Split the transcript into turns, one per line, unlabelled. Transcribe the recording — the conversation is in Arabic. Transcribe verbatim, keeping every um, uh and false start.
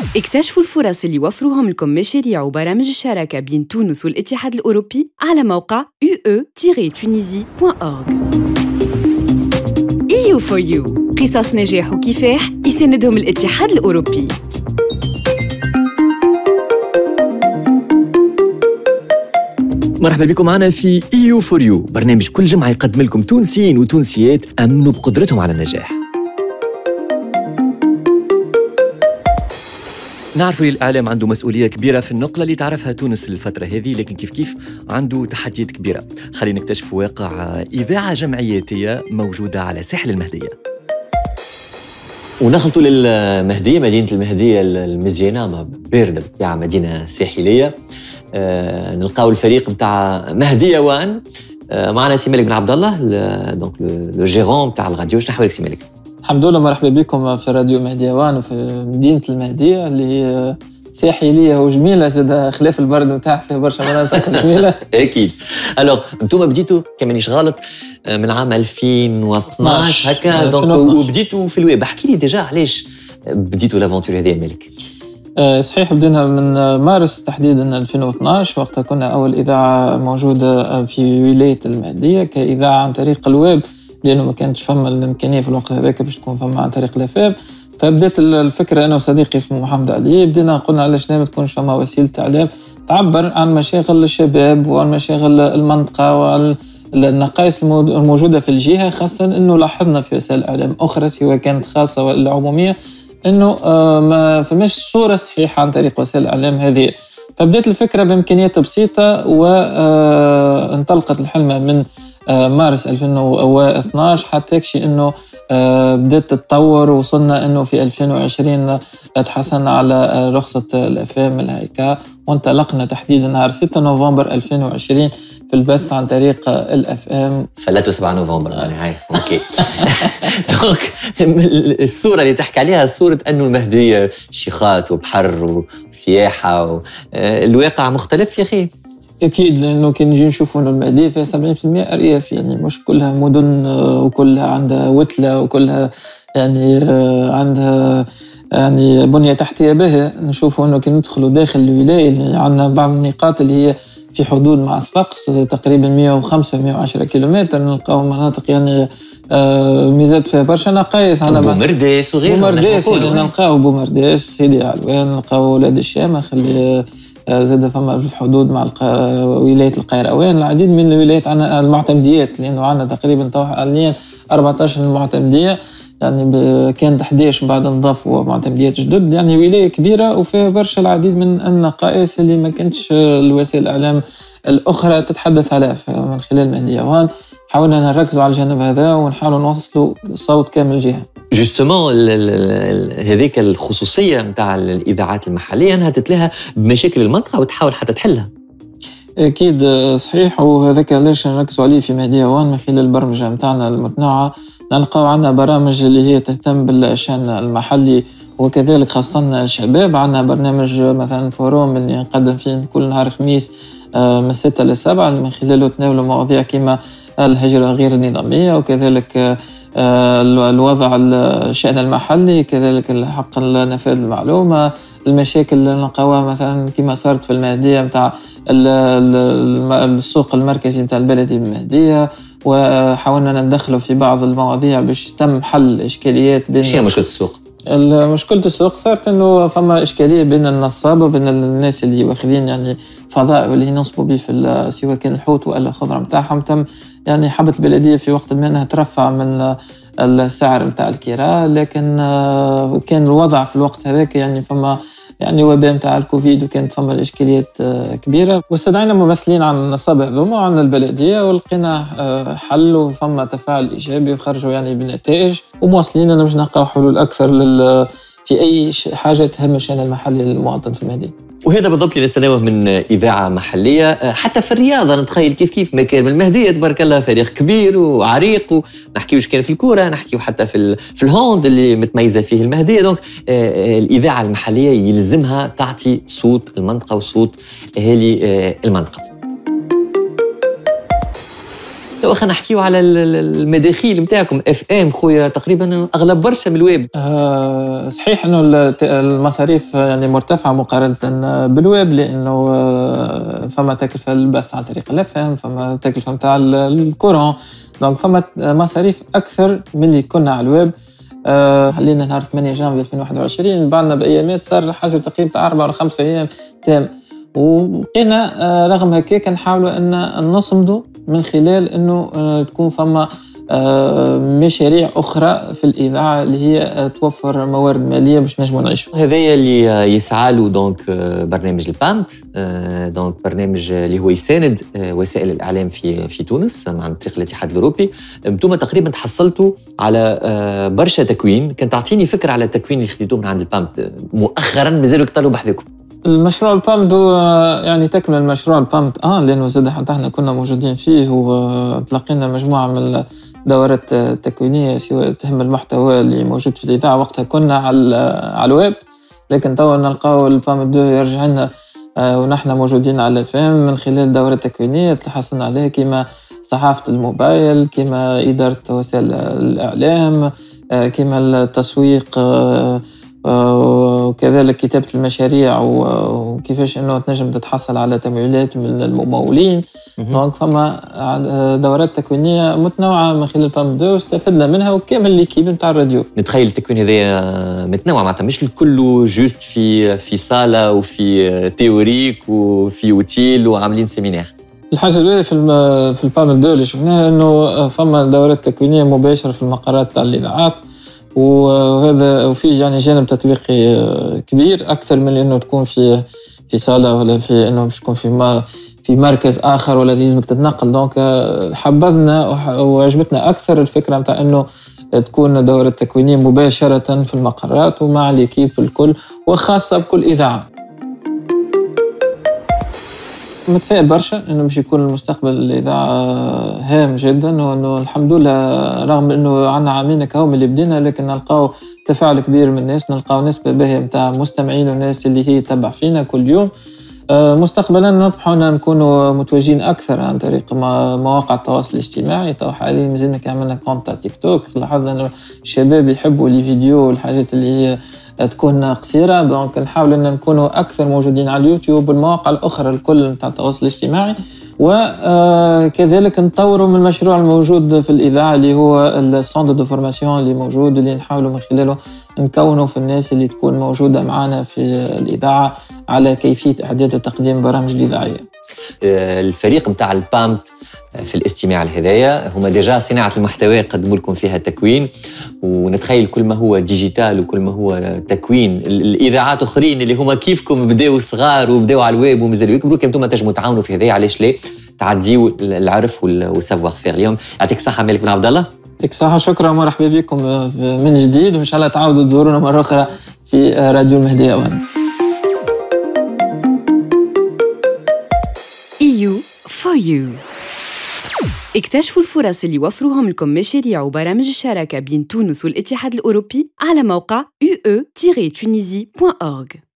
اكتشفوا الفرص اللي يوفروهم لكم مشاريع وبرامج الشراكة بين تونس والاتحاد الأوروبي على موقع يو او تونيزي دوت أورغ. إي يو فور يو، قصص نجاح وكفاح يساندهم الاتحاد الأوروبي.
مرحبا بكم معنا في إي يو فور يو، برنامج كل جمعة يقدم لكم تونسيين وتونسيات أمنوا بقدرتهم على النجاح. نعرفوا الإعلام عنده مسؤولية كبيرة في النقلة اللي تعرفها تونس الفترة هذه، لكن كيف كيف عنده تحديات كبيرة. خلينا نكتشف واقع إذاعة جمعياتية موجودة على ساحل المهدية. ونخلطوا للمهدية، مدينة المهدية المزيانة باردة بتاع مدينة ساحلية. آه نلقاو الفريق متاع مهدية وان. آه معنا سي مالك بن عبد الله، دونك لو جيرون متاع الراديو. شنو أحوالك سي مالك؟
الحمد لله، مرحبا بكم في راديو مهدية وان وفي مدينة المهدية اللي هي ساحلية وجميلة، زاد خلاف البرد نتاعها فيها برشا مناطق جميلة.
أكيد. ألوغ أنتم بديتوا كمانيش غلط من عام ألفين واثناش هكا، دونك وبديتوا في الويب. احكي لي ديجا علاش بديتوا لافونتور هذه مالك؟
أه صحيح، بدينا من مارس تحديدا ألفين واثناش، وقتها كنا أول إذاعة موجودة في ولاية المهدية كإذاعة عن طريق الويب، لأنه ما كانتش فما الإمكانية في الوقت هذاك باش تكون فما عن طريق الأفاب. فبدأت الفكرة أنا وصديقي اسمه محمد علي، بدينا قلنا علاش ما تكونش فما وسيلة إعلام تعبر عن مشاغل الشباب وعن مشاغل المنطقة وعن النقائص الموجودة في الجهة، خاصة أنه لاحظنا في وسائل إعلام أخرى سواء كانت خاصة ولا عمومية أنه ما فماش صورة صحيحة عن طريق وسائل الإعلام هذه. فبدأت الفكرة بإمكانيات بسيطة وانطلقت الحلمة من مارس ألفين واثناش حتى يكشي أنه بدأت تتطور، وصلنا أنه في ألفين وعشرين تحصلنا على رخصة الأفام الهيكا، وانطلقنا تحديدا نهار ستة نوفمبر ألفين وعشرين في البث عن طريق الأفام.
فلاتوا سبعة نوفمبر يعني هاي اوكي. دونك الصورة اللي تحكي عليها صورة أنه المهدية شيخات وبحر وسياحة، الواقع مختلف يا أخي.
أكيد، لأنه كي نجي نشوفوا المهدية فيها سبعين بالمئة أرياف، يعني مش كلها مدن وكلها عندها وتلة وكلها يعني عندها يعني بنية تحتية باهية. نشوفوا أنه كي ندخلوا داخل الولاية اللي عندنا بعض النقاط اللي هي في حدود مع صفاقس تقريبا مئة وخمسة مئة وعشرة كيلومتر، نلقاو مناطق يعني ميزات فيها برشا نقايص. عندنا
بومرداس وغيره،
بومرداس نلقاو بومرداس، سيدي علوان، نلقاو ولاد الشامخ اللي زاد فما في الحدود مع ولاية القيروان، العديد من الولايات عندنا المعتمديات، لأنه عندنا تقريبا حاليا أربعة عشر معتمدية، يعني كانت إحدى عشر بعد نضافوا معتمديات جدد، يعني ولاية كبيرة وفيها برشا العديد من النقائص اللي ما كانتش الوسائل الإعلام الأخرى تتحدث عليها. من خلال مهدية وان حاولنا نركزوا على الجانب هذا ونحاولوا نوصلوا صوت كامل الجهة.
جوستومون هذيك الخصوصية متاع الإذاعات المحلية أنها تتلها بمشاكل المنطقة وتحاول حتى تحلها.
أكيد صحيح، وهذاك علاش نركزوا عليه في مهدية وان من خلال البرمجة متاعنا المتنوعة. نلقاو عندنا برامج اللي هي تهتم بالشأن المحلي وكذلك خاصة الشباب. عندنا برنامج مثلا فوروم اللي نقدم فيه كل نهار خميس من الستة للسبعة، من خلاله تناولوا مواضيع كما الهجرة غير النظامية وكذلك الوضع الشأن المحلي، كذلك الحق النفاذ المعلومة، المشاكل اللي نلقاوها مثلا كما صارت في المهدية متاع السوق المركزي متاع البلدي بالمهدية، وحاولنا ندخله في بعض المواضيع باش تم حل إشكاليات بين.
شنو مشكلة السوق؟
مشكلة السوق صارت انه فما اشكاليه بين النصابه، بين الناس اللي واخذين يعني فضاء واللي ينصبوا به في سواء كان الحوت ولا الخضره نتاعهم. تم يعني حبت البلديه في وقت ما انها ترفع من السعر نتاع الكراء، لكن كان الوضع في الوقت هذاك يعني فما يعني وباء نتاع الكوفيد وكانت فما الاشكاليات كبيره، واستدعينا ممثلين عن النصابه هذوما وعن البلديه ولقينا حل وفما تفاعل ايجابي وخرجوا يعني بنتائج، ومواصلين انه باش نلقاو حلول اكثر لل في اي حاجه تهم الشان المحلي للمواطن في المدينه.
وهذا بالضبط اللي نستناوه من اذاعه محليه. حتى في الرياضه نتخيل كيف كيف مكان المهديه تبارك الله فريق كبير وعريق، ونحكيو واش كان في الكوره، نحكيو حتى في في الهوند اللي متميزه فيه المهديه. دونك الاذاعه المحليه يلزمها تعطي صوت المنطقه وصوت اهالي المنطقه. تو خلينا نحكيو على المداخيل نتاعكم اف ام خويا، تقريبا اغلب برشا من الويب.
آه صحيح انه المصاريف يعني مرتفعه مقارنه بالويب، لانه فما تكلفه البث عن طريق الاف ام، فما تكلفه نتاع الكورون، دونك فما مصاريف اكثر من اللي كنا على الويب. آه حلينا نهار ثمانية جانفي ألفين وواحد وعشرين، بعدنا بايامات صار حاجه تقريبا أربعة ولا خمسة ايام تام، وبقينا آه رغم هكاك نحاولوا ان نصمدوا من خلال انه آه تكون فما آه مشاريع اخرى في الاذاعه اللي هي آه توفر موارد ماليه باش نجموا نعيشوا.
هذايا اللي يسعى له دونك برنامج البامت، دونك برنامج اللي هو يساند وسائل الاعلام في في تونس عن طريق الاتحاد الاوروبي. انتم تقريبا تحصلتوا على برشا تكوين، كان تعطيني فكره على التكوين اللي خديتوه من عند البامت مؤخرا مازالوا يقتلوا بحذكم.
المشروع البامت يعني تكمل المشروع البامت اه لانه زاد حتى احنا كنا موجودين فيه، وتلقينا مجموعه من دورات تكوينيه سواء تهم المحتوى اللي موجود في الاذاعه. وقتها كنا على على الويب، لكن توا نلقاو البامت دو يرجع لنا ونحن موجودين على الفام من خلال دورات تكوينيه تحصلنا عليها، كما صحافه الموبايل، كما اداره وسائل الاعلام، كما التسويق، وكذلك كتابة المشاريع وكيفاش انه تنجم تتحصل على تمويلات من الممولين. دونك فما دورات تكوينيه متنوعه من خلال بام دو استفدنا منها، وكامل ليكيب نتاع الراديو.
نتخيل التكوين هذايا متنوع، معناتها مش الكل جوست في في صاله وفي تيوريك وفي اوتيل وعاملين سيمينار.
الحاجه الاولى في في البام دو اللي شفناها انه فما دورات تكوينيه مباشره في المقرات تاع الاذاعات، وهذا وفيه يعني جانب تطبيقي كبير اكثر من انه تكون في في صاله ولا في انه باش تكون في ما في مركز اخر ولا لازمك تتنقل. دونك حبذنا وعجبتنا اكثر الفكره نتاع انه تكون دوره تكوينيه مباشره في المقرات ومع ليكيب الكل، وخاصه بكل اذاعه. متفائل برشا انه باش يكون المستقبل الاذاعه هام جدا، وانه الحمد لله رغم انه عندنا عامين كهوم اللي بدينا، لكن نلقاو تفاعل كبير من الناس، نلقاو نسبه باهيه نتاع مستمعين والناس اللي هي تتبع فينا كل يوم. مستقبلا نطمحوا ان نكونوا متواجدين اكثر عن طريق مواقع التواصل الاجتماعي. تو حاليا مازلنا كعملنا كونت تاع تيك توك، لاحظنا انه الشباب يحبوا لي فيديو والحاجات اللي هي تكون قصيره، دونك نحاول ان نكونوا اكثر موجودين على اليوتيوب والمواقع الاخرى الكل نتاع التواصل الاجتماعي، وكذلك نطوروا من المشروع الموجود في الاذاعه اللي هو السوند دو فورماسيون اللي موجود، اللي نحاولوا من خلاله نكونوا في الناس اللي تكون موجوده معنا في الاذاعه على كيفيه اعداد وتقديم البرامج الاذاعيه.
الفريق نتاع البامت في الاستماع لهدايا هما ديجا صناعه المحتوى قدموا لكم فيها تكوين، ونتخيل كل ما هو ديجيتال وكل ما هو تكوين الاذاعات اخرين اللي هما كيفكم بداوا صغار وبداوا على الويب ومازالوا يكبروا، كم انتم تنجموا تعاونوا في هدايا، علاش لا تعديوا العرف والسافوار فير. اليوم يعطيك الصحه مالك بن عبد الله.
يعطيك الصحه، شكرا ومرحبا بكم من جديد، وان شاء الله تعاودوا تزورونا مره اخرى في راديو المهديه وهنا.
إيو فور يو. اكتشفوا الفرص اللي وفروهم لكم مشاريع وبرامج الشراكة بين تونس والاتحاد الأوروبي على موقع يو او تيري تونيزي دوت أورغ.